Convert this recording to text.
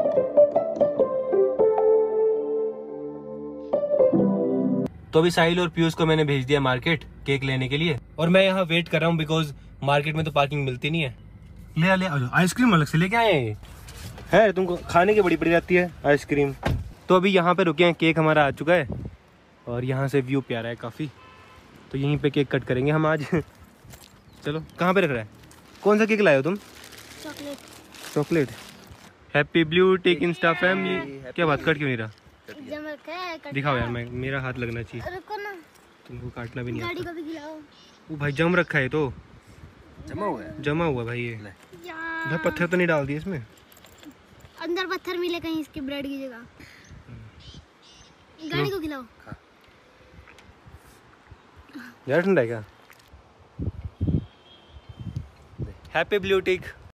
तो अभी साहिल और पीयूष को मैंने भेज दिया मार्केट केक लेने के लिए, और मैं यहाँ वेट कर रहा हूँ बिकॉज मार्केट में तो पार्किंग मिलती नहीं है। ले आइसक्रीम अलग से लेके आए है, तुमको खाने की बड़ी पड़ी रहती है आइसक्रीम। तो अभी यहाँ पे रुके हैं, केक हमारा आ चुका है और यहाँ से व्यू प्यारा है काफ़ी, तो यहीं पे केक कट करेंगे हम आज। चलो कहाँ पे रख रहा है? कौन सा केक लाए हो तुम? Chocolate. Happy blue tech insta family. क्या बात, कट क्यों नहीं रहा? दिखाओ यार, मैं मेरा हाथ लगना चाहिए। रुको ना, तुमको काटना भी नहीं आता। गाड़ी को भी खिलाओ। वो भाई जम रखा है, तो जमा हुआ भाई ये। भाई पत्थर तो नहीं डाल दिए इसमें? अंदर पत्थर मिले कहीं इसकी ब्रेड की जगह। गाड़ी को खिलाओ यार, ठंडा है क्या? Happy blue take.